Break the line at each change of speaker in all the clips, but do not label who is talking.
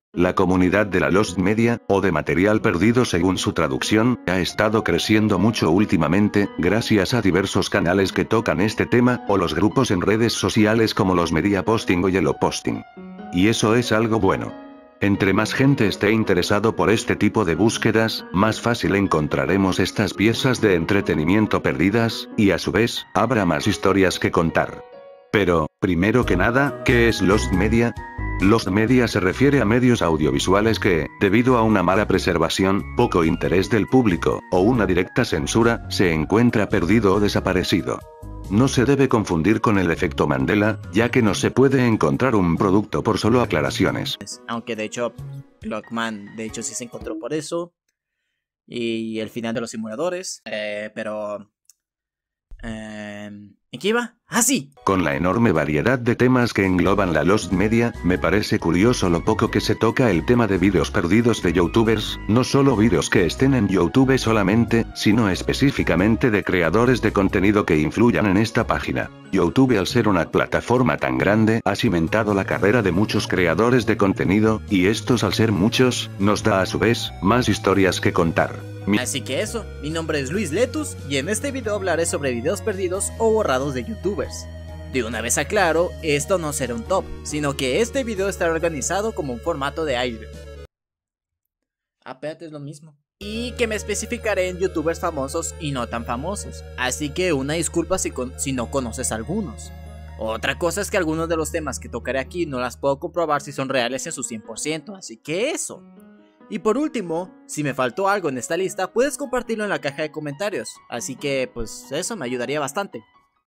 La comunidad de la Lost Media, o de material perdido según su traducción, ha estado creciendo mucho últimamente, gracias a diversos canales que tocan este tema, o los grupos en redes sociales como los Media Posting o Yellow Posting. Y eso es algo bueno. Entre más gente esté interesado por este tipo de búsquedas, más fácil encontraremos estas piezas de entretenimiento perdidas, y a su vez, habrá más historias que contar. Pero, primero que nada, ¿qué es Lost Media? Lost Media se refiere a medios audiovisuales que, debido a una mala preservación, poco interés del público, o una directa censura, se encuentra perdido o desaparecido. No se debe confundir con el efecto Mandela, ya que no se puede encontrar un producto por solo aclaraciones.
Aunque de hecho, Clockman de hecho sí se encontró por eso. Y el final de los simuladores. Pero... ¿en qué iba? ¡Ah, sí!
Con la enorme variedad de temas que engloban la Lost Media, me parece curioso lo poco que se toca el tema de vídeos perdidos de youtubers, no solo vídeos que estén en YouTube solamente, sino específicamente de creadores de contenido que influyan en esta página. YouTube, al ser una plataforma tan grande, ha cimentado la carrera de muchos creadores de contenido, y estos, al ser muchos, nos da a su vez, más historias que contar.
Así que eso, mi nombre es Luis Letus, y en este video hablaré sobre videos perdidos o borrados de youtubers. De una vez aclaro, esto no será un top, sino que este video estará organizado como un formato de iceberg. Espérate, es lo mismo. Y que me especificaré en youtubers famosos y no tan famosos, así que una disculpa si no conoces algunos. Otra cosa es que algunos de los temas que tocaré aquí no las puedo comprobar si son reales en su 100%, así que eso. Y por último, si me faltó algo en esta lista, puedes compartirlo en la caja de comentarios, así que pues eso me ayudaría bastante.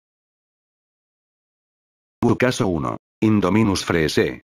Caso 1. Indominus Freese.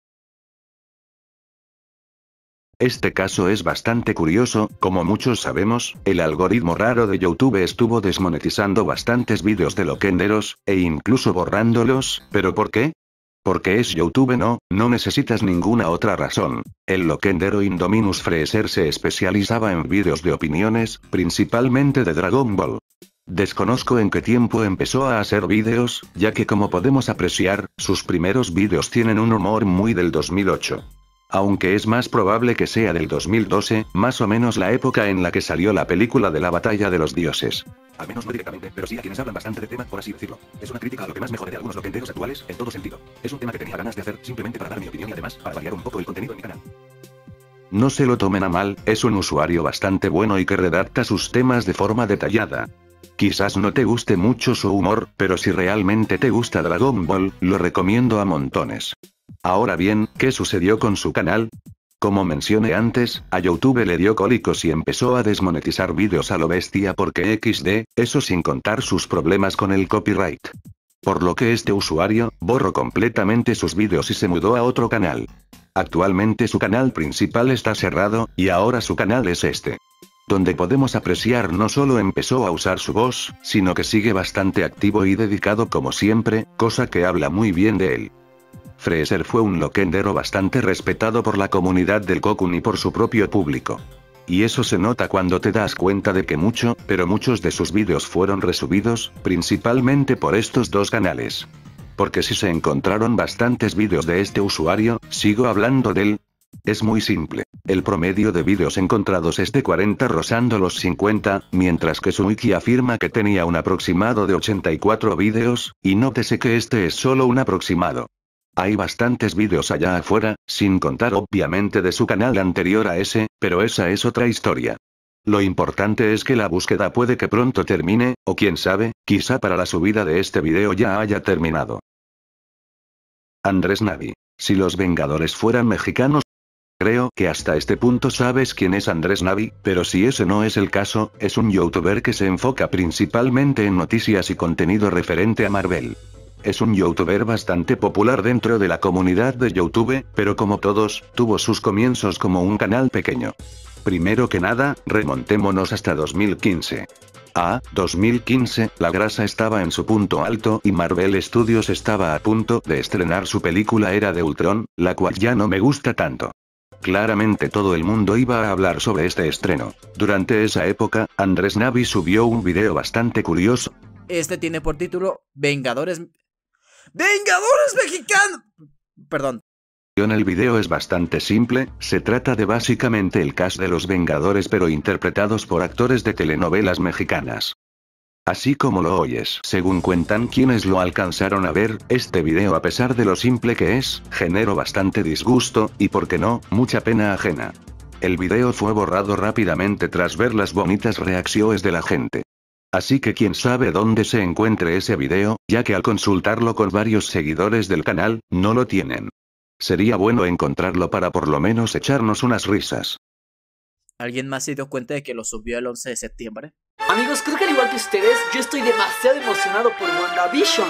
Este caso es bastante curioso, como muchos sabemos, el algoritmo raro de YouTube estuvo desmonetizando bastantes vídeos de loquenderos, e incluso borrándolos, ¿pero por qué? Porque es YouTube, no necesitas ninguna otra razón. El loquendero Indominus Freezer se especializaba en vídeos de opiniones, principalmente de Dragon Ball. Desconozco en qué tiempo empezó a hacer vídeos, ya que como podemos apreciar, sus primeros vídeos tienen un humor muy del 2008. Aunque es más probable que sea del 2012, más o menos la época en la que salió la película de la batalla de los dioses. Al menos no directamente, pero sí a quienes hablan bastante de tema, por así decirlo. Es una crítica a lo que más me jode de algunos loquenderos actuales, en todo sentido. Es un tema que tenía ganas de hacer, simplemente para dar mi opinión y además, para variar un poco el contenido en mi canal. No se lo tomen a mal, es un usuario bastante bueno y que redacta sus temas de forma detallada. Quizás no te guste mucho su humor, pero si realmente te gusta Dragon Ball, lo recomiendo a montones. Ahora bien, ¿qué sucedió con su canal? Como mencioné antes, a YouTube le dio cólicos y empezó a desmonetizar vídeos a lo bestia porque XD, eso sin contar sus problemas con el copyright. Por lo que este usuario, borró completamente sus vídeos y se mudó a otro canal. Actualmente su canal principal está cerrado, y ahora su canal es este. Donde podemos apreciar no solo empezó a usar su voz, sino que sigue bastante activo y dedicado como siempre, cosa que habla muy bien de él. Freezer fue un loquendero bastante respetado por la comunidad del Kokun y por su propio público. Y eso se nota cuando te das cuenta de que muchos de sus vídeos fueron resubidos, principalmente por estos dos canales. Porque si se encontraron bastantes vídeos de este usuario, sigo hablando de él. Es muy simple. El promedio de vídeos encontrados es de 40 rozando los 50, mientras que su wiki afirma que tenía un aproximado de 84 vídeos, y nótese que este es solo un aproximado. Hay bastantes vídeos allá afuera, sin contar obviamente de su canal anterior a ese, pero esa es otra historia. Lo importante es que la búsqueda puede que pronto termine, o quién sabe, quizá para la subida de este video ya haya terminado. Andrés Navi. Si los Vengadores fueran mexicanos. Creo que hasta este punto sabes quién es Andrés Navi, pero si ese no es el caso, es un youtuber que se enfoca principalmente en noticias y contenido referente a Marvel. Es un youtuber bastante popular dentro de la comunidad de YouTube, pero como todos, tuvo sus comienzos como un canal pequeño. Primero que nada, remontémonos hasta 2015. 2015, la grasa estaba en su punto alto y Marvel Studios estaba a punto de estrenar su película Era de Ultron, la cual ya no me gusta tanto. Claramente todo el mundo iba a hablar sobre este estreno. Durante esa época, Andrés Navi subió un video bastante curioso.
Este tiene por título ¡Vengadores mexicanos! Perdón.
El video es bastante simple, se trata de básicamente el cast de Los Vengadores pero interpretados por actores de telenovelas mexicanas. Así como lo oyes, según cuentan quienes lo alcanzaron a ver, este video a pesar de lo simple que es, generó bastante disgusto, y por qué no, mucha pena ajena. El video fue borrado rápidamente tras ver las bonitas reacciones de la gente. Así que quién sabe dónde se encuentre ese video, ya que al consultarlo con varios seguidores del canal, no lo tienen. Sería bueno encontrarlo para por lo menos echarnos unas risas.
¿Alguien más se dio cuenta de que lo subió el 11 de septiembre?
Amigos, creo que al igual que ustedes, yo estoy demasiado emocionado por WandaVision.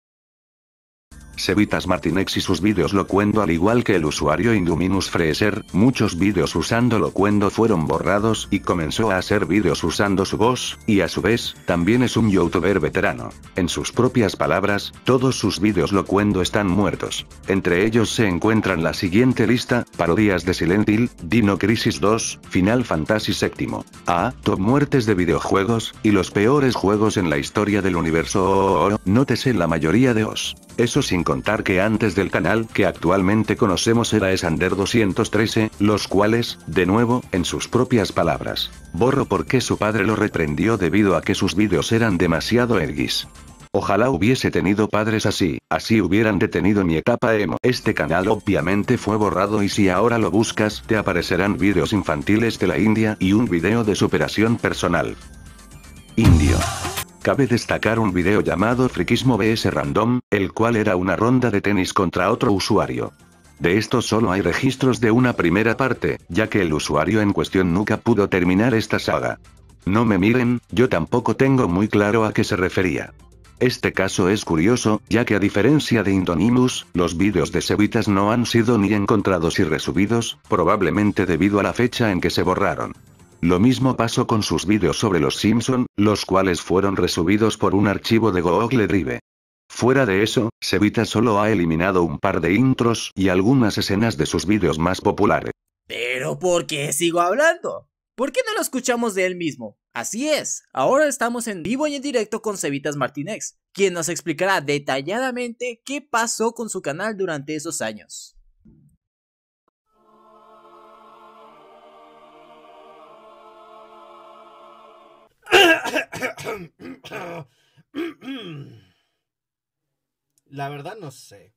Cevitas Martinex y sus vídeos Locuendo, al igual que el usuario Indominus Freezer, muchos vídeos usando Locuendo fueron borrados y comenzó a hacer vídeos usando su voz, y a su vez, también es un youtuber veterano. En sus propias palabras, todos sus vídeos Locuendo están muertos. Entre ellos se encuentran la siguiente lista: parodias de Silent Hill, Dino Crisis 2, Final Fantasy VII, top muertes de videojuegos, y los peores juegos en la historia del universo. Nótese la mayoría de os. Eso sin contar que antes del canal que actualmente conocemos era Esander 213, los cuales, de nuevo, en sus propias palabras, borró porque su padre lo reprendió debido a que sus vídeos eran demasiado edgys. Ojalá hubiese tenido padres así hubieran detenido mi etapa emo. Este canal obviamente fue borrado y si ahora lo buscas te aparecerán vídeos infantiles de la India y un video de superación personal. Indio. Cabe destacar un video llamado Friquismo vs Random, el cual era una ronda de tenis contra otro usuario. De esto solo hay registros de una primera parte, ya que el usuario en cuestión nunca pudo terminar esta saga. No me miren, yo tampoco tengo muy claro a qué se refería. Este caso es curioso, ya que a diferencia de Indonimus, los vídeos de Cevitas no han sido ni encontrados y resubidos, probablemente debido a la fecha en que se borraron. Lo mismo pasó con sus vídeos sobre los Simpson, los cuales fueron resubidos por un archivo de Google Drive. Fuera de eso, Cevitas solo ha eliminado un par de intros y algunas escenas de sus vídeos más populares.
¿Pero por qué sigo hablando? ¿Por qué no lo escuchamos de él mismo? Así es, ahora estamos en vivo y en directo con Cevitas Martinex, quien nos explicará detalladamente qué pasó con su canal durante esos años.
La verdad no sé.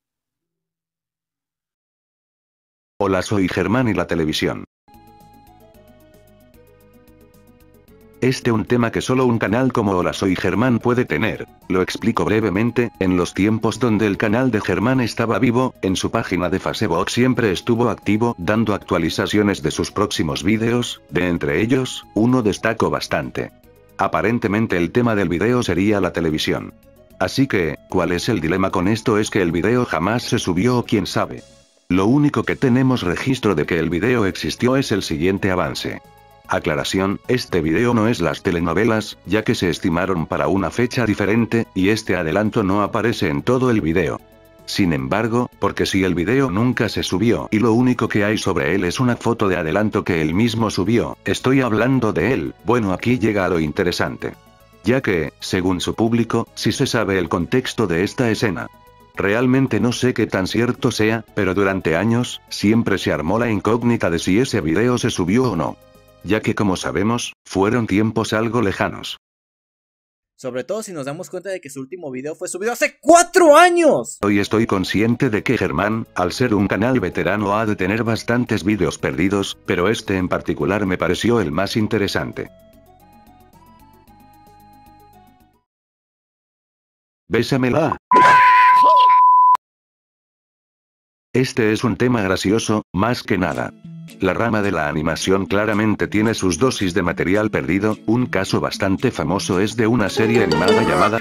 Hola, soy Germán y la televisión. Un tema que solo un canal como Hola Soy Germán puede tener. Lo explico brevemente: en los tiempos donde el canal de Germán estaba vivo, en su página de Facebook siempre estuvo activo dando actualizaciones de sus próximos vídeos, de entre ellos, uno destacó bastante. Aparentemente el tema del video sería la televisión. Así que, ¿cuál es el dilema con esto? Es que el video jamás se subió o quién sabe. Lo único que tenemos registro de que el video existió es el siguiente avance. Aclaración, este video no es las telenovelas, ya que se estimaron para una fecha diferente, y este adelanto no aparece en todo el video. Sin embargo, porque si el video nunca se subió y lo único que hay sobre él es una foto de adelanto que él mismo subió, estoy hablando de él, bueno, aquí llega a lo interesante. Ya que, según su público, sí se sabe el contexto de esta escena. Realmente no sé qué tan cierto sea, pero durante años, siempre se armó la incógnita de si ese video se subió o no. Ya que como sabemos, fueron tiempos algo lejanos.
Sobre todo si nos damos cuenta de que su último video fue subido hace 4 años.
Hoy estoy consciente de que Germán, al ser un canal veterano, ha de tener bastantes vídeos perdidos, pero este en particular me pareció el más interesante. Bésamela. Este es un tema gracioso, más que nada. La rama de la animación claramente tiene sus dosis de material perdido. Un caso bastante famoso es de una serie animada llamada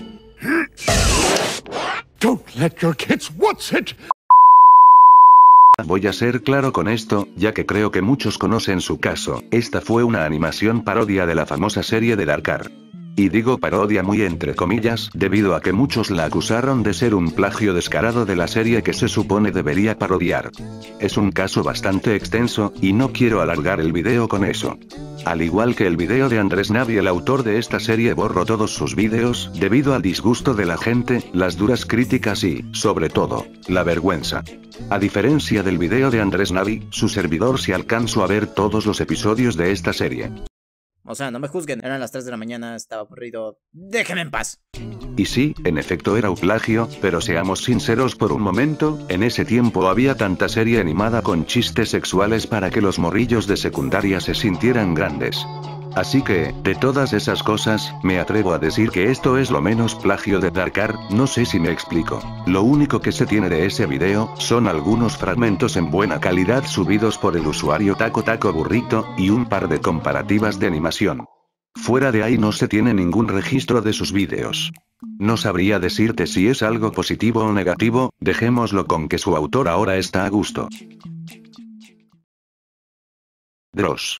Don't let your kids watch it.
Voy a ser claro con esto, ya que creo que muchos conocen su caso. Esta fue una animación parodia de la famosa serie de Darkar. Y digo parodia muy entre comillas, debido a que muchos la acusaron de ser un plagio descarado de la serie que se supone debería parodiar. Es un caso bastante extenso, y no quiero alargar el video con eso. Al igual que el video de Andrés Navi, el autor de esta serie borró todos sus vídeos, debido al disgusto de la gente, las duras críticas y, sobre todo, la vergüenza. A diferencia del video de Andrés Navi, su servidor sí alcanzó a ver todos los episodios de esta serie.
O sea, no me juzguen, eran las 3 de la mañana, estaba aburrido. Déjenme en paz.
Y sí, en efecto era un plagio, pero seamos sinceros por un momento, en ese tiempo había tanta serie animada con chistes sexuales para que los morrillos de secundaria se sintieran grandes. Así que, de todas esas cosas, me atrevo a decir que esto es lo menos plagio de Darkar, no sé si me explico. Lo único que se tiene de ese video, son algunos fragmentos en buena calidad subidos por el usuario Taco Taco Burrito, y un par de comparativas de animación. Fuera de ahí no se tiene ningún registro de sus vídeos. No sabría decirte si es algo positivo o negativo, dejémoslo con que su autor ahora está a gusto. Dross.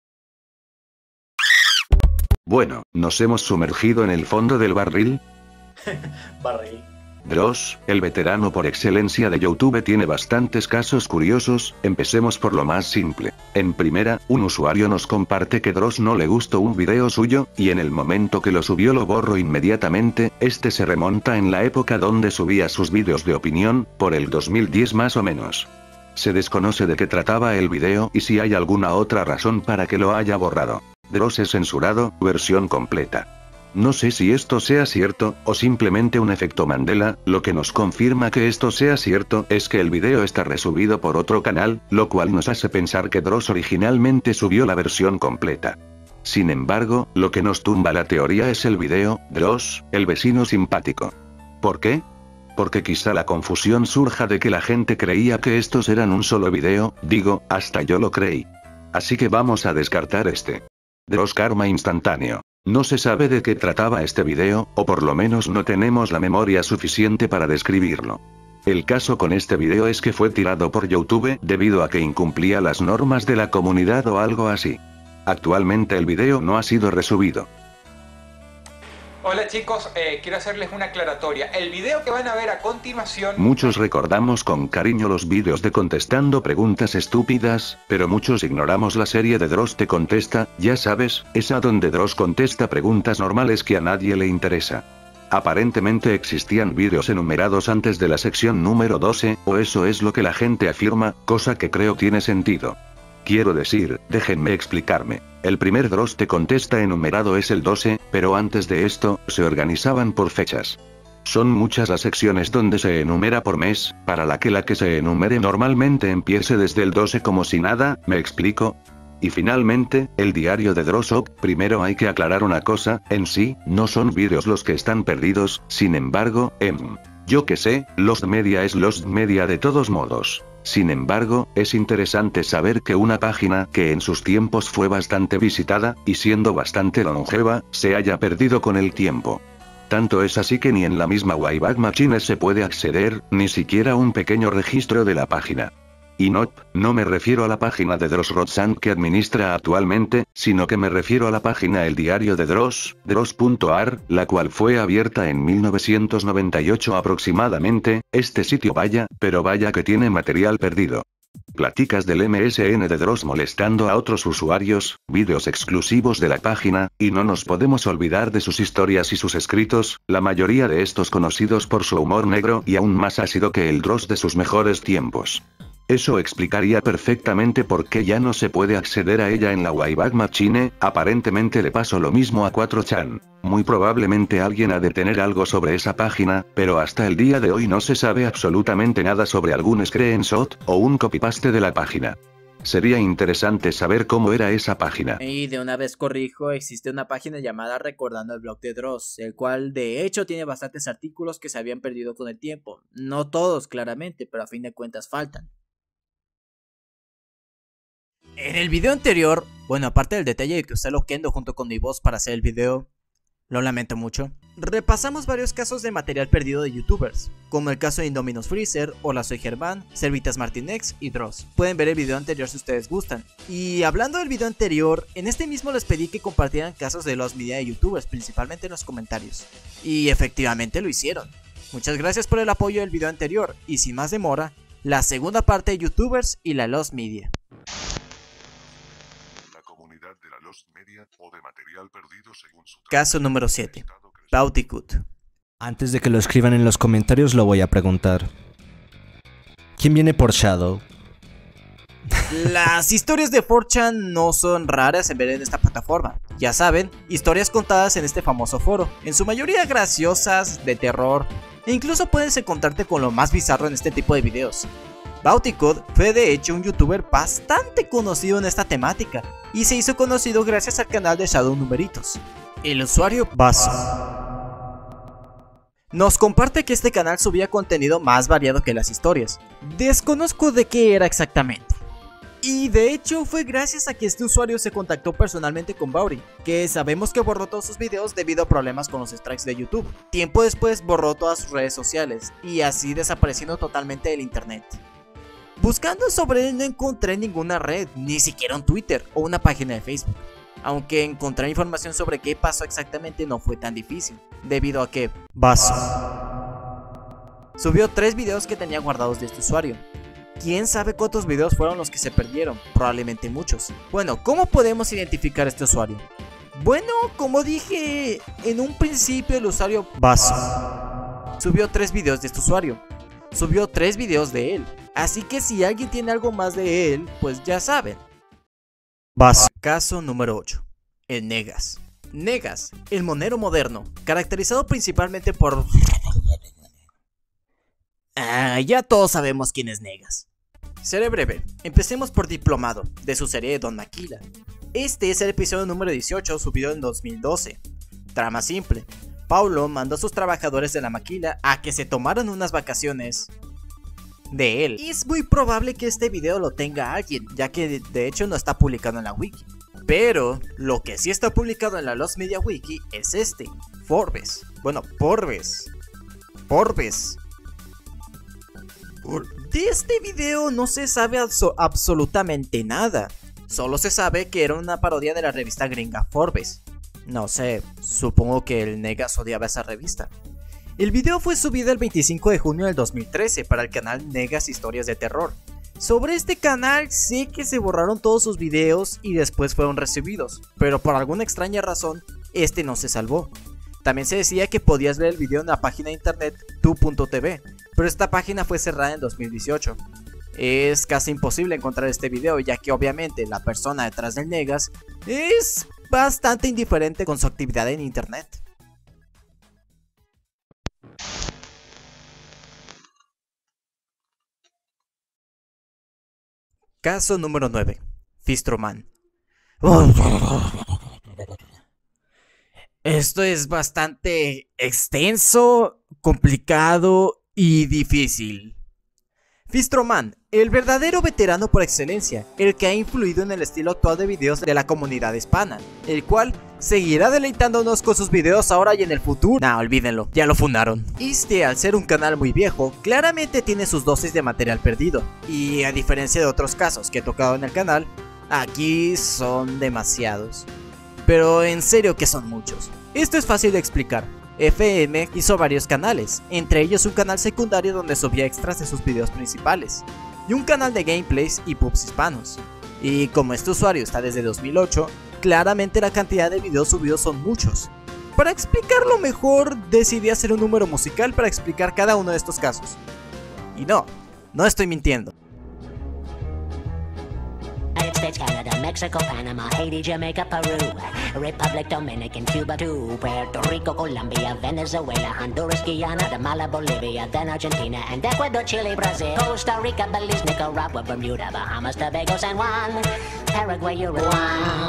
Bueno, nos hemos sumergido en el fondo del barril.
Barril.
Dross, el veterano por excelencia de YouTube, tiene bastantes casos curiosos. Empecemos por lo más simple. En primera, un usuario nos comparte que Dross no le gustó un video suyo, y en el momento que lo subió lo borró inmediatamente. Este se remonta en la época donde subía sus vídeos de opinión, por el 2010 más o menos. Se desconoce de qué trataba el video y si hay alguna otra razón para que lo haya borrado. Dross es censurado, versión completa. No sé si esto sea cierto, o simplemente un efecto Mandela. Lo que nos confirma que esto sea cierto, es que el video está resubido por otro canal, lo cual nos hace pensar que Dross originalmente subió la versión completa. Sin embargo, lo que nos tumba la teoría es el video, Dross, el vecino simpático. ¿Por qué? Porque quizá la confusión surja de que la gente creía que estos eran un solo video, digo, hasta yo lo creí. Así que vamos a descartar este. Dross karma instantáneo. No se sabe de qué trataba este video, o por lo menos no tenemos la memoria suficiente para describirlo. El caso con este video es que fue tirado por YouTube debido a que incumplía las normas de la comunidad o algo así. Actualmente el video no ha sido resubido.
Hola chicos, quiero hacerles una aclaratoria. El video que van a ver a continuación...
Muchos recordamos con cariño los vídeos de contestando preguntas estúpidas, pero muchos ignoramos la serie de Dross Te Contesta, ya sabes, esa donde Dross contesta preguntas normales que a nadie le interesa. Aparentemente existían vídeos enumerados antes de la sección número 12, o eso es lo que la gente afirma, cosa que creo tiene sentido. Quiero decir, déjenme explicarme. El primer Dross Te Contesta enumerado es el 12, pero antes de esto, se organizaban por fechas. Son muchas las secciones donde se enumera por mes, para la que se enumere normalmente empiece desde el 12 como si nada, ¿me explico? Y finalmente, el diario de Dross OP. Primero hay que aclarar una cosa, en sí, no son vídeos los que están perdidos, sin embargo, yo que sé, Lost Media es Lost Media de todos modos. Sin embargo, es interesante saber que una página que en sus tiempos fue bastante visitada, y siendo bastante longeva, se haya perdido con el tiempo. Tanto es así que ni en la misma Wayback Machine se puede acceder, ni siquiera un pequeño registro de la página. Y no me refiero a la página de Dross Rodsand que administra actualmente, sino que me refiero a la página El Diario de Dross, dross.ar, la cual fue abierta en 1998 aproximadamente. Este sitio vaya, pero vaya que tiene material perdido. Platicas del MSN de Dross molestando a otros usuarios, vídeos exclusivos de la página, y no nos podemos olvidar de sus historias y sus escritos, la mayoría de estos conocidos por su humor negro y aún más ácido que el Dross de sus mejores tiempos. Eso explicaría perfectamente por qué ya no se puede acceder a ella en la Wayback Machine. Aparentemente le pasó lo mismo a 4chan. Muy probablemente alguien ha de tener algo sobre esa página, pero hasta el día de hoy no se sabe absolutamente nada sobre algún screenshot, o un copypaste de la página. Sería interesante saber cómo era esa página.
Y de una vez corrijo, existe una página llamada Recordando el Blog de Dross, el cual de hecho tiene bastantes artículos que se habían perdido con el tiempo. No todos claramente, pero a fin de cuentas faltan. En el video anterior, bueno, aparte del detalle de que usé Loquendo junto con mi voz para hacer el video, lo lamento mucho, repasamos varios casos de material perdido de youtubers, como el caso de Indominus Freezer, Hola Soy Germán, Servitas Martinex y Dross. Pueden ver el video anterior si ustedes gustan. Y hablando del video anterior, en este mismo les pedí que compartieran casos de Lost Media de youtubers, principalmente en los comentarios. Y efectivamente lo hicieron. Muchas gracias por el apoyo del video anterior, y sin más demora, la segunda parte de youtubers y la Lost Media.
De la Lost Media, o de material perdido según su
Caso número 7. Pautikut.
Antes de que lo escriban en los comentarios lo voy a preguntar. ¿Quién viene por Shadow?
Las historias de 4chan no son raras en ver en esta plataforma. Ya saben, historias contadas en este famoso foro, en su mayoría graciosas, de terror, e incluso puedes encontrarte con lo más bizarro en este tipo de videos. Bauticode fue de hecho un youtuber bastante conocido en esta temática, y se hizo conocido gracias al canal de Shadow Numeritos. El usuario Basso nos comparte que este canal subía contenido más variado que las historias. Desconozco de qué era exactamente. Y de hecho fue gracias a que este usuario se contactó personalmente con Bauri, que sabemos que borró todos sus videos debido a problemas con los strikes de YouTube. Tiempo después borró todas sus redes sociales, y así desapareciendo totalmente del internet. Buscando sobre él no encontré ninguna red, ni siquiera un Twitter o una página de Facebook. Aunque encontrar información sobre qué pasó exactamente no fue tan difícil, debido a que Basso subió 3 videos que tenía guardados de este usuario. ¿Quién sabe cuántos videos fueron los que se perdieron? Probablemente muchos. Bueno, ¿cómo podemos identificar a este usuario? Bueno, como dije en un principio, el usuario Basso subió 3 videos de este usuario. Subió 3 videos de él. Así que si alguien tiene algo más de él, pues ya saben. Basso. Caso número 8. El Negas. Negas, el monero moderno, caracterizado principalmente por... ya todos sabemos quién es Negas. Seré breve, empecemos por Diplomado, de su serie de Don Maquila. Este es el episodio número 18, subido en 2012. Trama simple: Paulo mandó a sus trabajadores de la maquila a que se tomaran unas vacaciones de él. Y es muy probable que este video lo tenga alguien, ya que de hecho no está publicado en la wiki. Pero lo que sí está publicado en la Lost Media Wiki es este, Forbes. Bueno, Forbes. De este video no se sabe absolutamente nada. Solo se sabe que era una parodia de la revista gringa Forbes. No sé, supongo que el Negas odiaba esa revista. El video fue subido el 25 de junio del 2013 para el canal Negas Historias de Terror. Sobre este canal sé que se borraron todos sus videos y después fueron resubidos, pero por alguna extraña razón, este no se salvó. También se decía que podías ver el video en la página de internet tu.tv, pero esta página fue cerrada en 2018. Es casi imposible encontrar este video, ya que obviamente la persona detrás del Negas es bastante indiferente con su actividad en internet. Caso número 9. Fistroman. Esto es bastante extenso, complicado y difícil. Fistroman, el verdadero veterano por excelencia, el que ha influido en el estilo actual de videos de la comunidad hispana, el cual seguirá deleitándonos con sus videos ahora y en el futuro. Nah, olvídenlo, ya lo fundaron. Este, al ser un canal muy viejo, claramente tiene sus dosis de material perdido, y a diferencia de otros casos que he tocado en el canal, aquí son demasiados. Pero en serio que son muchos. Esto es fácil de explicar. FM hizo varios canales, entre ellos un canal secundario donde subía extras de sus videos principales, y un canal de gameplays y pubs hispanos. Y como este usuario está desde 2008, claramente la cantidad de videos subidos son muchos. Para explicarlo mejor, decidí hacer un número musical para explicar cada uno de estos casos. Y no estoy mintiendo.
United States, Canada, Mexico, Panama, Haiti, Jamaica, Peru, Republic Dominican, Cuba too, Puerto Rico, Colombia, Venezuela, Honduras, Guyana, Guatemala, Bolivia, then Argentina, and Ecuador, Chile, Brazil, Costa Rica, Belize, Nicaragua, Bermuda, Bahamas, Tobago, San Juan, Paraguay, Uruguay,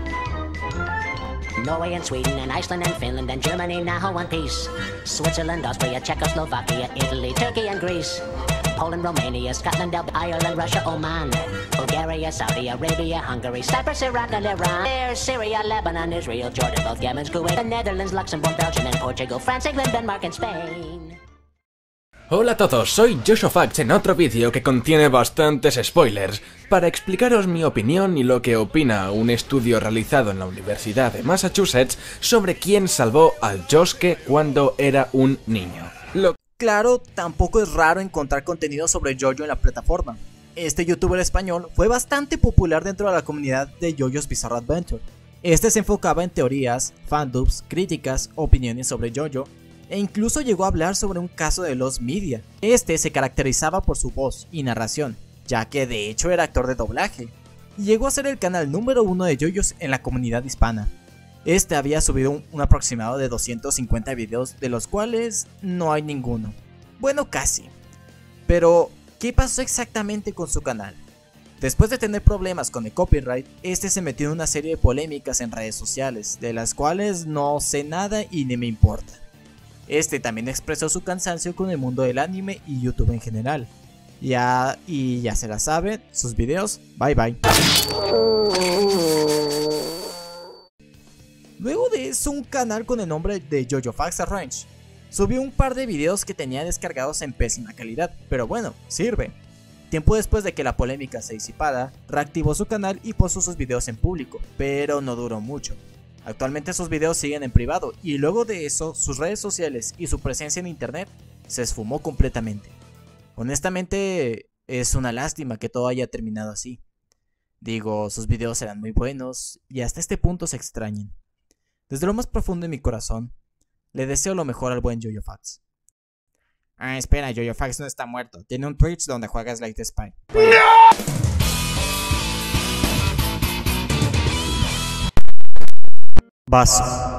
Norway and Sweden and Iceland and Finland and Germany now one piece, Switzerland, Austria, Czechoslovakia, Italy, Turkey and Greece, Poland, Romania, Scotland, Ireland, Russia, Oman, Bulgaria, Saudi Arabia, Hungary, Cyprus, Iraq and Iran, Syria, Lebanon, Israel, Jordan, both Yemen, Kuwait, the Netherlands, Luxembourg, Belgium and Portugal, France, England, Denmark and Spain.
Hola a todos, soy JoshoFacts en otro vídeo que contiene bastantes spoilers para explicaros mi opinión y lo que opina un estudio realizado en la Universidad de Massachusetts sobre quién salvó al Yosuke cuando era un niño.
Claro, tampoco es raro encontrar contenido sobre JoJo en la plataforma. Este youtuber español fue bastante popular dentro de la comunidad de JoJo's Bizarre Adventure. Este se enfocaba en teorías, fandubs, críticas, opiniones sobre JoJo, e incluso llegó a hablar sobre un caso de Lost Media. Este se caracterizaba por su voz y narración, ya que de hecho era actor de doblaje, y llegó a ser el canal número 1 de yoyos en la comunidad hispana. Este había subido un aproximado de 250 videos, de los cuales no hay ninguno. Bueno, casi. Pero, ¿qué pasó exactamente con su canal? Después de tener problemas con el copyright, este se metió en una serie de polémicas en redes sociales, de las cuales no sé nada y ni me importa. Este también expresó su cansancio con el mundo del anime y YouTube en general. Y ya se la sabe, sus videos, bye bye. Luego de eso, un canal con el nombre de JoJoFax Arrange subió un par de videos que tenía descargados en pésima calidad, pero bueno, sirve. Tiempo después de que la polémica se disipara, reactivó su canal y puso sus videos en público, pero no duró mucho. Actualmente sus videos siguen en privado y luego de eso sus redes sociales y su presencia en internet se esfumó completamente. Honestamente es una lástima que todo haya terminado así. Digo, sus videos eran muy buenos y hasta este punto se extrañen. Desde lo más profundo de mi corazón, le deseo lo mejor al buen JoJoFax. Ah, espera, JoJoFax no está muerto. Tiene un Twitch donde juega Slay the Spy. Vaso.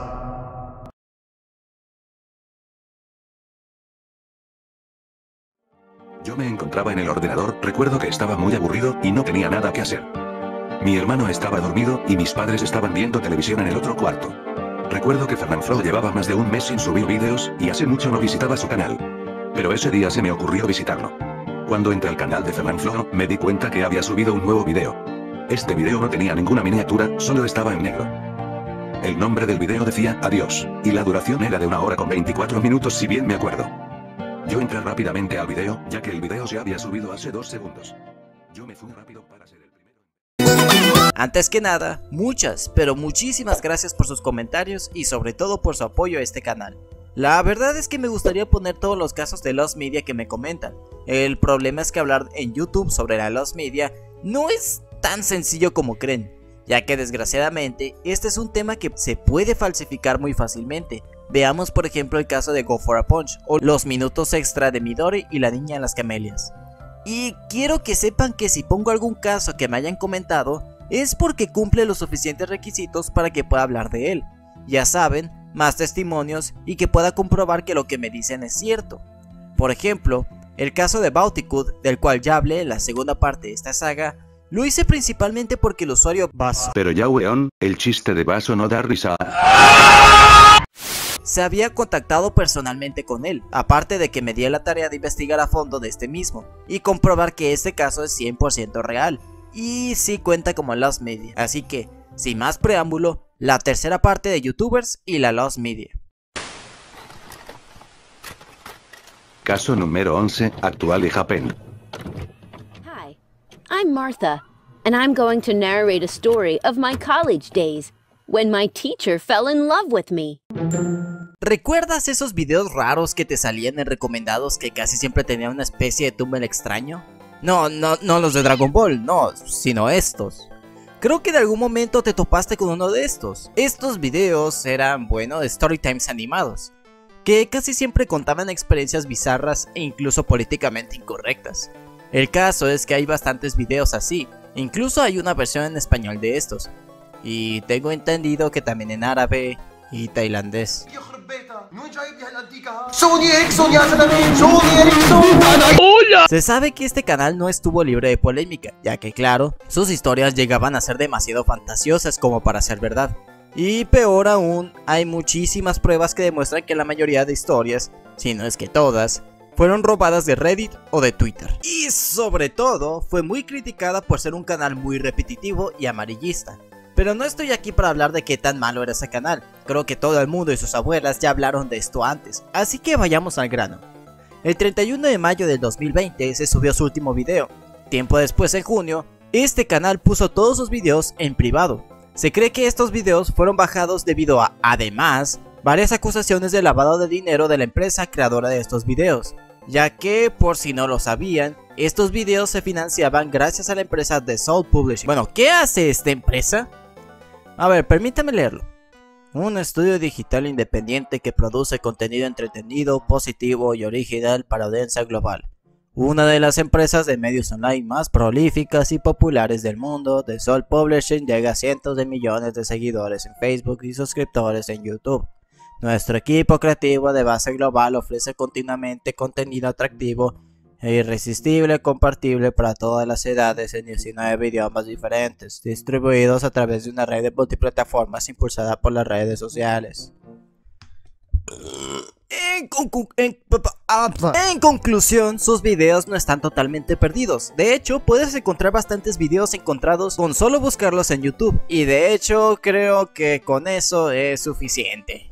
Yo me encontraba en el ordenador, recuerdo que estaba muy aburrido y no tenía nada que hacer. Mi hermano estaba dormido y mis padres estaban viendo televisión en el otro cuarto. Recuerdo que Fernanfloo llevaba más de un mes sin subir vídeos y hace mucho no visitaba su canal. Pero ese día se me ocurrió visitarlo. Cuando entré al canal de Fernanfloo, me di cuenta que había subido un nuevo video. Este video no tenía ninguna miniatura, solo estaba en negro. El nombre del video decía Adiós, y la duración era de 1 hora con 24 minutos si bien me acuerdo. Yo entré rápidamente al video, ya que el video se había subido hace 2 segundos. Yo me fui rápido para ser el primero.
Antes que nada, muchas, pero muchísimas gracias por sus comentarios y sobre todo por su apoyo a este canal. La verdad es que me gustaría poner todos los casos de Lost Media que me comentan. El problema es que hablar en YouTube sobre la Lost Media no es tan sencillo como creen, ya que desgraciadamente este es un tema que se puede falsificar muy fácilmente. Veamos por ejemplo el caso de Go for a Punch o los minutos extra de Midori y la niña en las camelias. Y quiero que sepan que si pongo algún caso que me hayan comentado es porque cumple los suficientes requisitos para que pueda hablar de él. Ya saben, más testimonios y que pueda comprobar que lo que me dicen es cierto. Por ejemplo, el caso de Bauticud, del cual ya hablé en la segunda parte de esta saga, lo hice principalmente porque el usuario Vaso,
pero ya weón, el chiste de Vaso no da risa.
Se había contactado personalmente con él, aparte de que me di la tarea de investigar a fondo de este mismo y comprobar que este caso es 100% real y sí cuenta como Lost Media. Así que, sin más preámbulo, la tercera parte de YouTubers y la Lost Media.
Caso número 11, actual y Japan.
Hi, I'm Martha, and I'm going to narrate a story of my college days, when my teacher fell in love with me.
¿Recuerdas esos videos raros que te salían en recomendados que casi siempre tenían una especie de túnel extraño? No los de Dragon Ball, no, sino estos. Creo que en algún momento te topaste con uno de estos. Estos videos eran, bueno, storytimes animados, que casi siempre contaban experiencias bizarras e incluso políticamente incorrectas. El caso es que hay bastantes videos así, incluso hay una versión en español de estos, y tengo entendido que también en árabe y tailandés. Se sabe que este canal no estuvo libre de polémica, ya que claro, sus historias llegaban a ser demasiado fantasiosas como para ser verdad. Y peor aún, hay muchísimas pruebas que demuestran que la mayoría de historias, si no es que todas, fueron robadas de Reddit o de Twitter. Y sobre todo, fue muy criticada por ser un canal muy repetitivo y amarillista. Pero no estoy aquí para hablar de qué tan malo era ese canal, creo que todo el mundo y sus abuelas ya hablaron de esto antes, así que vayamos al grano. El 31 de mayo del 2020 se subió su último video. Tiempo después, en junio, este canal puso todos sus videos en privado. Se cree que estos videos fueron bajados debido a, además, varias acusaciones de lavado de dinero de la empresa creadora de estos videos, ya que, por si no lo sabían, estos videos se financiaban gracias a la empresa The Soul Publishing. Bueno, ¿qué hace esta empresa? A ver, permítame leerlo. un estudio digital independiente que produce contenido entretenido, positivo y original para audiencia global. Una de las empresas de medios online más prolíficas y populares del mundo, The Soul Publishing llega a cientos de millones de seguidores en Facebook y suscriptores en YouTube. Nuestro equipo creativo de base global ofrece continuamente contenido atractivo e irresistible compartible para todas las edades en 19 idiomas diferentes, distribuidos a través de una red de multiplataformas impulsada por las redes sociales. En conclusión, sus videos no están totalmente perdidos. De hecho, puedes encontrar bastantes videos encontrados con solo buscarlos en YouTube. Y de hecho, creo que con eso es suficiente.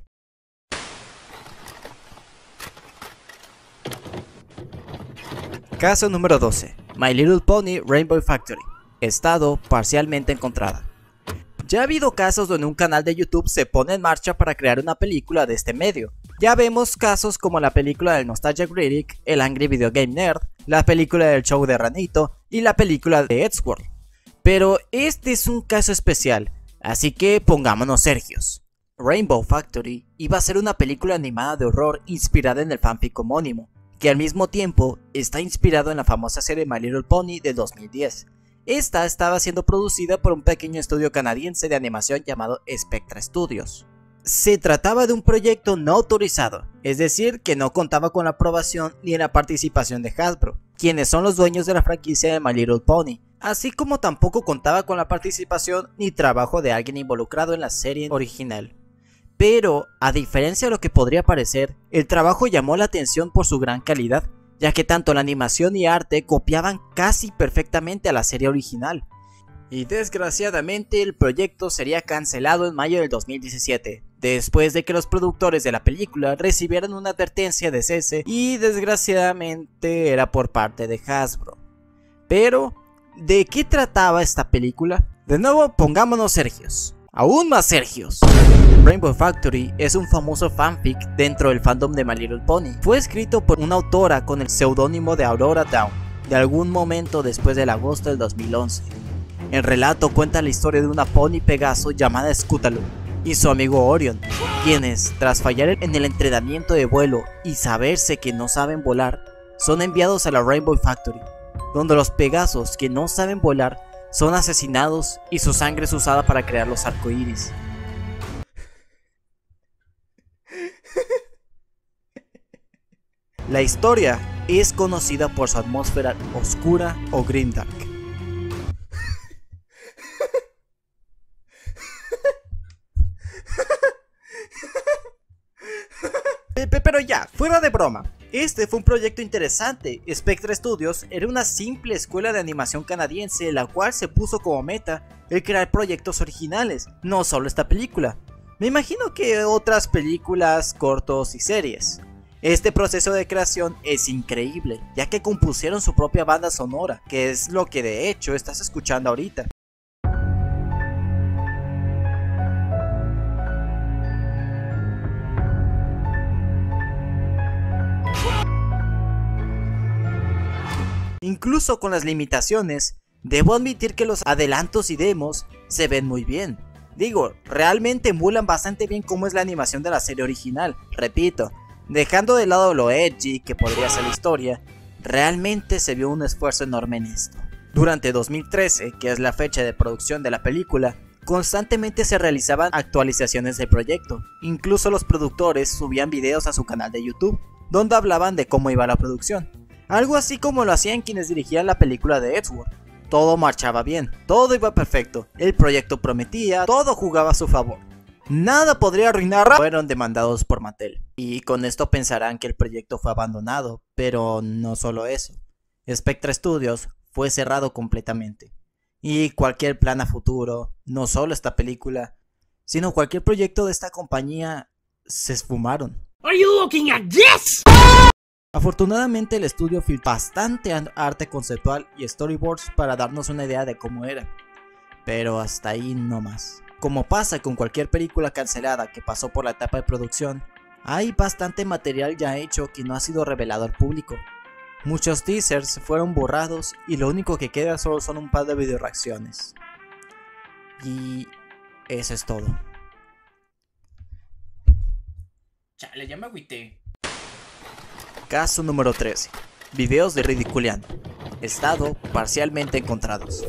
Caso número 12. My Little Pony Rainbow Factory. Estado parcialmente encontrada. Ya ha habido casos donde un canal de YouTube se pone en marcha para crear una película de este medio. Ya vemos casos como la película del Nostalgia Critic, el Angry Video Game Nerd, la película del Show de Ranito y la película de Edgeworld. Pero este es un caso especial, así que pongámonos serios. Rainbow Factory iba a ser una película animada de horror inspirada en el fanfic homónimo, que al mismo tiempo está inspirado en la famosa serie My Little Pony de 2010. Esta estaba siendo producida por un pequeño estudio canadiense de animación llamado Spectra Studios. Se trataba de un proyecto no autorizado, es decir, que no contaba con la aprobación ni la participación de Hasbro, quienes son los dueños de la franquicia de My Little Pony, así como tampoco contaba con la participación ni trabajo de alguien involucrado en la serie original. Pero, a diferencia de lo que podría parecer, el trabajo llamó la atención por su gran calidad, ya que tanto la animación y arte copiaban casi perfectamente a la serie original. Y desgraciadamente el proyecto sería cancelado en mayo del 2017, después de que los productores de la película recibieran una advertencia de cese y desgraciadamente era por parte de Hasbro. Pero, ¿de qué trataba esta película? De nuevo, pongámonos serios. Aún más serios. Rainbow Factory es un famoso fanfic dentro del fandom de My Little Pony. Fue escrito por una autora con el seudónimo de Aurora Dawn, de algún momento después del agosto del 2011. El relato cuenta la historia de una pony Pegaso llamada Scootaloo y su amigo Orion, quienes, tras fallar en el entrenamiento de vuelo y saberse que no saben volar, son enviados a la Rainbow Factory, donde los Pegasos que no saben volar son asesinados y su sangre es usada para crear los arcoíris. La historia es conocida por su atmósfera oscura o grimdark. Pero ya, fuera de broma, este fue un proyecto interesante. Spectra Studios era una simple escuela de animación canadiense, la cual se puso como meta el crear proyectos originales, no solo esta película. Me imagino que otras películas, cortos y series. Este proceso de creación es increíble, ya que compusieron su propia banda sonora, que es lo que de hecho estás escuchando ahorita. Incluso con las limitaciones, debo admitir que los adelantos y demos se ven muy bien. Digo, realmente emulan bastante bien cómo es la animación de la serie original. Repito, dejando de lado lo edgy que podría ser la historia, realmente se vio un esfuerzo enorme en esto. Durante 2013, que es la fecha de producción de la película, constantemente se realizaban actualizaciones del proyecto. Incluso los productores subían videos a su canal de YouTube, donde hablaban de cómo iba la producción. Algo así como lo hacían quienes dirigían la película de Edgeworld. Todo marchaba bien, todo iba perfecto, el proyecto prometía, todo jugaba a su favor. Nada podría arruinarlo. Fueron demandados por Mattel. Y con esto pensarán que el proyecto fue abandonado, pero no solo eso. Spectra Studios fue cerrado completamente. Y cualquier plan a futuro, no solo esta película, sino cualquier proyecto de esta compañía, se esfumaron.
Are you looking at this?
Afortunadamente el estudio filtró bastante arte conceptual y storyboards para darnos una idea de cómo era, pero hasta ahí no más. Como pasa con cualquier película cancelada que pasó por la etapa de producción, hay bastante material ya hecho que no ha sido revelado al público. Muchos teasers fueron borrados y lo único que queda solo son un par de video reacciones. Y eso es todo. Chale, ya me agüité. Caso número 13. Videos de ridiculeando. Estado parcialmente encontrados.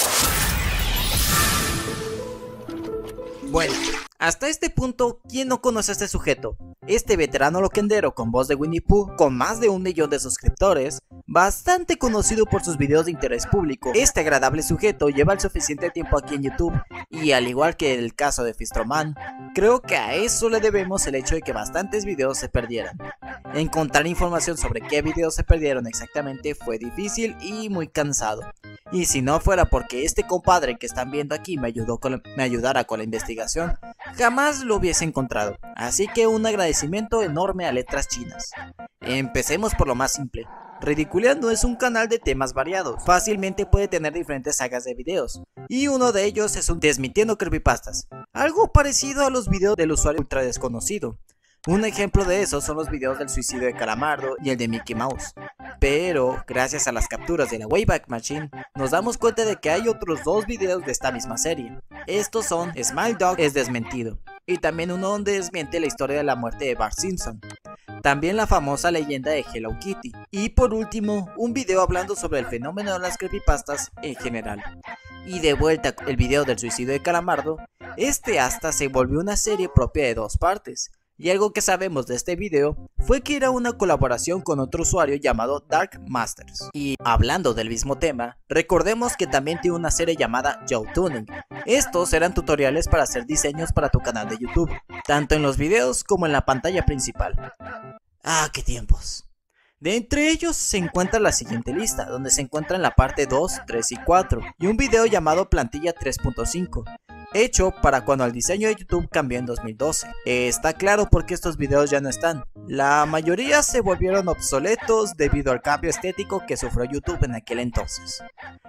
Bueno, hasta este punto, ¿quién no conoce a este sujeto? Este veterano loquendero con voz de Winnie Pooh, con más de 1 millón de suscriptores, bastante conocido por sus videos de interés público. Este agradable sujeto lleva el suficiente tiempo aquí en YouTube, y al igual que el caso de Fistroman, creo que a eso le debemos el hecho de que bastantes videos se perdieran. Encontrar información sobre qué videos se perdieron exactamente fue difícil y muy cansado. Y si no fuera porque este compadre que están viendo aquí me ayudara con la investigación, jamás lo hubiese encontrado. Así que un agradecimiento enorme a Letras Chinas. Empecemos por lo más simple. Ridiculeando es un canal de temas variados, fácilmente puede tener diferentes sagas de videos, y uno de ellos es un desmintiendo creepypastas, algo parecido a los videos del usuario ultra desconocido. Un ejemplo de eso son los videos del suicidio de Calamardo y el de Mickey Mouse. Pero, gracias a las capturas de la Wayback Machine, nos damos cuenta de que hay otros 2 videos de esta misma serie. Estos son Smile Dog es desmentido, y también uno donde desmiente la historia de la muerte de Bart Simpson. También la famosa leyenda de Hello Kitty. Y por último, un video hablando sobre el fenómeno de las creepypastas en general. Y de vuelta el video del suicidio de Calamardo, este hasta se volvió una serie propia de 2 partes. Y algo que sabemos de este video fue que era una colaboración con otro usuario llamado Dark Masters. Y hablando del mismo tema, recordemos que también tiene una serie llamada YoTuning. Estos eran tutoriales para hacer diseños para tu canal de YouTube, tanto en los videos como en la pantalla principal. ¡Ah, qué tiempos! De entre ellos se encuentra la siguiente lista, donde se encuentran la parte 2, 3 y 4, y un video llamado Plantilla 3.5. hecho para cuando el diseño de YouTube cambió en 2012. Está claro por qué estos videos ya no están. La mayoría se volvieron obsoletos debido al cambio estético que sufrió YouTube en aquel entonces.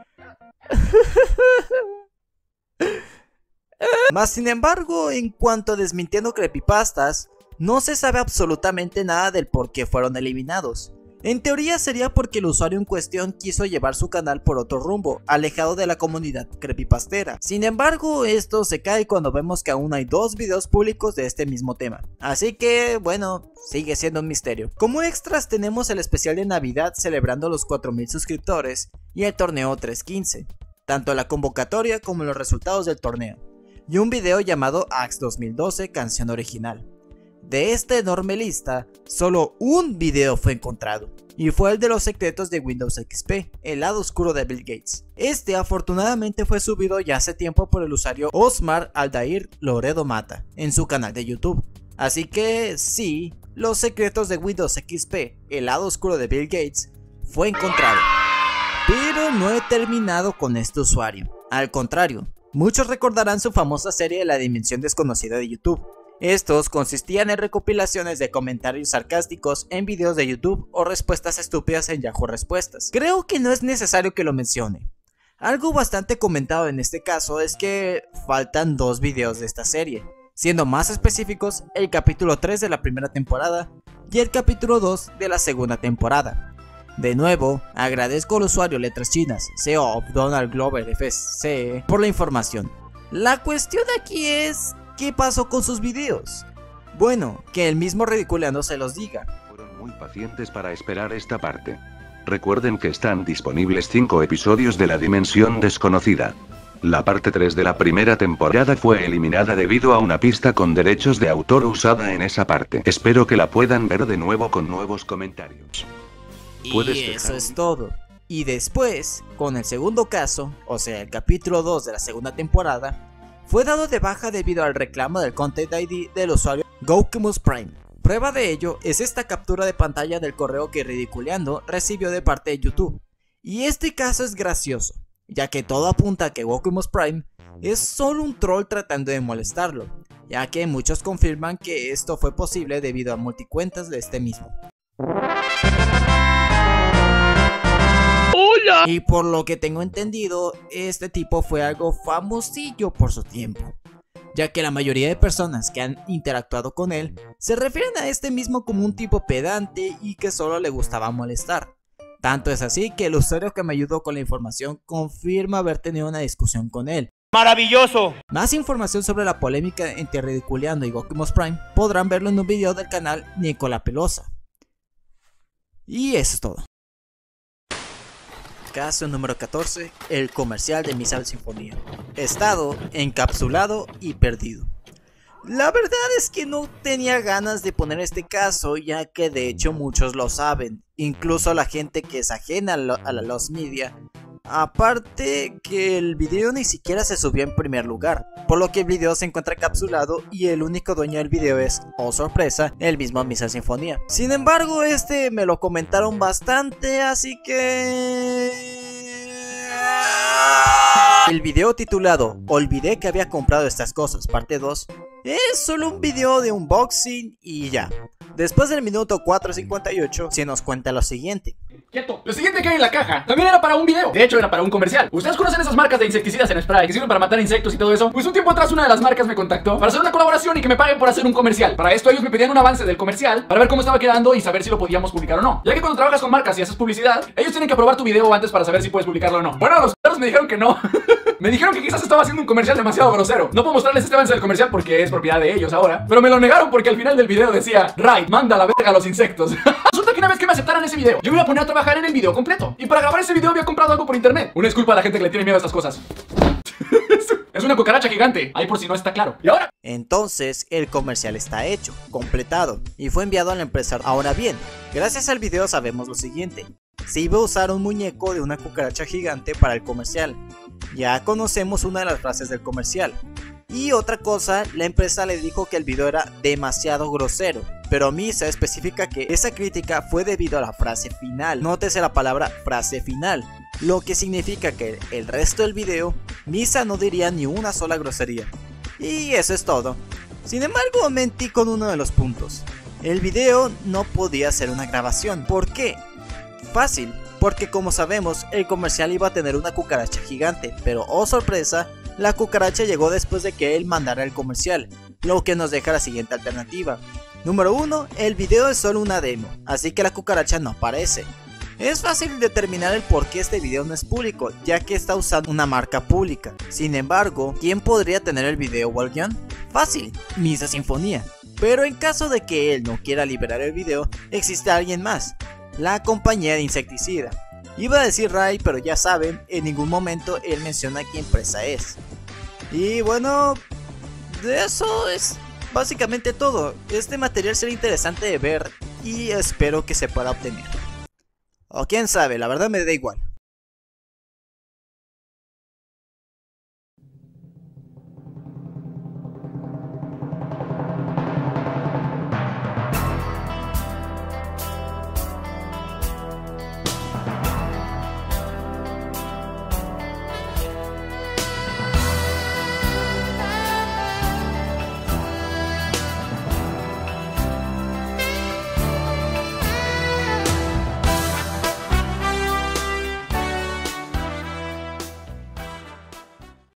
Más sin embargo, en cuanto a desmintiendo creepypastas, no se sabe absolutamente nada del por qué fueron eliminados. En teoría sería porque el usuario en cuestión quiso llevar su canal por otro rumbo, alejado de la comunidad creepypastera. Sin embargo, esto se cae cuando vemos que aún hay 2 videos públicos de este mismo tema. Así que, bueno, sigue siendo un misterio. Como extras tenemos el especial de Navidad celebrando los 4000 suscriptores y el torneo 315, tanto la convocatoria como los resultados del torneo, y un video llamado Axe 2012 canción original. De esta enorme lista, solo un video fue encontrado, y fue el de los secretos de Windows XP, el lado oscuro de Bill Gates. Este afortunadamente fue subido ya hace tiempo por el usuario Osmar Aldair Loredo Mata en su canal de YouTube. Así que sí, los secretos de Windows XP, el lado oscuro de Bill Gates, fue encontrado. Pero no he terminado con este usuario, al contrario, muchos recordarán su famosa serie de la dimensión desconocida de YouTube. Estos consistían en recopilaciones de comentarios sarcásticos en videos de YouTube o respuestas estúpidas en Yahoo Respuestas. Creo que no es necesario que lo mencione. Algo bastante comentado en este caso es que faltan 2 videos de esta serie, siendo más específicos el capítulo 3 de la primera temporada y el capítulo 2 de la segunda temporada. De nuevo, agradezco al usuario Letras Chinas, CEO of Donald Glover FC, por la información. La cuestión aquí es... ¿qué pasó con sus videos? Bueno, que el mismo Ridiculeando se los diga.
Fueron muy pacientes para esperar esta parte. Recuerden que están disponibles 5 episodios de La Dimensión Desconocida. La parte 3 de la primera temporada fue eliminada debido a una pista con derechos de autor usada en esa parte. Espero que la puedan ver de nuevo con nuevos comentarios.
Y eso es todo. Y después, con el segundo caso, o sea el capítulo 2 de la segunda temporada, fue dado de baja debido al reclamo del Content ID del usuario Gokumus Prime. Prueba de ello es esta captura de pantalla del correo que Ridiculeando recibió de parte de YouTube. Y este caso es gracioso, ya que todo apunta a que Gokumus Prime es solo un troll tratando de molestarlo, ya que muchos confirman que esto fue posible debido a multicuentas de este mismo. Y por lo que tengo entendido, este tipo fue algo famosillo por su tiempo, ya que la mayoría de personas que han interactuado con él se refieren a este mismo como un tipo pedante y que solo le gustaba molestar. Tanto es así que el usuario que me ayudó con la información confirma haber tenido una discusión con él,
¡Maravilloso!
Más información sobre la polémica entre Ridiculeando y Gokumus Prime podrán verlo en un video del canal Nicola Pelosa. Y eso es todo. Caso número 14, el comercial de Misa Sinfonía. Estado encapsulado y perdido. La verdad es que no tenía ganas de poner este caso, ya que de hecho muchos lo saben, incluso la gente que es ajena a la Lost Media. Aparte que el video ni siquiera se subió en primer lugar, por lo que el video se encuentra encapsulado y el único dueño del video es, oh sorpresa, el mismo Misa Sinfonía. Sin embargo, me lo comentaron bastante, así que... El video titulado Olvidé que había comprado estas cosas, parte 2, es solo un video de unboxing y ya. Después del minuto 4:58 se nos cuenta lo siguiente.
Quieto. Lo siguiente que hay en la caja también era para un video. De hecho era para un comercial. ¿Ustedes conocen esas marcas de insecticidas en spray que sirven para matar insectos y todo eso? Pues un tiempo atrás una de las marcas me contactó para hacer una colaboración y que me paguen por hacer un comercial. Para esto ellos me pedían un avance del comercial para ver cómo estaba quedando y saber si lo podíamos publicar o no. Ya que cuando trabajas con marcas y haces publicidad, ellos tienen que aprobar tu video antes para saber si puedes publicarlo o no. Bueno, los perros me dijeron que no. Me dijeron que quizás estaba haciendo un comercial demasiado grosero. No puedo mostrarles este avance del comercial porque es propiedad de ellos ahora, pero me lo negaron porque al final del video decía Ray, manda la verga a los insectos. Resulta que una vez que me aceptaran ese video, yo me iba a poner a trabajar en el video completo. Y para grabar ese video había comprado algo por internet. Una disculpa a la gente que le tiene miedo a estas cosas. Es una cucaracha gigante, ahí por si no está claro. ¿Y ahora?
Entonces el comercial está hecho, completado y fue enviado a la empresa. Ahora bien, gracias al video sabemos lo siguiente. Se iba a usar un muñeco de una cucaracha gigante para el comercial. Ya conocemos una de las frases del comercial. Y otra cosa, la empresa le dijo que el video era demasiado grosero, pero Misa especifica que esa crítica fue debido a la frase final. Nótese la palabra frase final, lo que significa que el resto del video, Misa no diría ni una sola grosería. Y eso es todo. Sin embargo, mentí con uno de los puntos. El video no podía ser una grabación. ¿Por qué? Fácil, porque como sabemos, el comercial iba a tener una cucaracha gigante, pero oh sorpresa, la cucaracha llegó después de que él mandara el comercial, lo que nos deja la siguiente alternativa. Número 1, el video es solo una demo, así que la cucaracha no aparece. Es fácil determinar el por qué este video no es público, ya que está usando una marca pública. Sin embargo, ¿quién podría tener el video o el guión? Fácil, Misa Sinfonía. Pero en caso de que él no quiera liberar el video, existe alguien más, la compañía de insecticida. Iba a decir Ray, pero ya saben, en ningún momento él menciona qué empresa es. Y bueno, de eso es básicamente todo. Este material será interesante de ver y espero que se pueda obtener. O quién sabe, la verdad me da igual.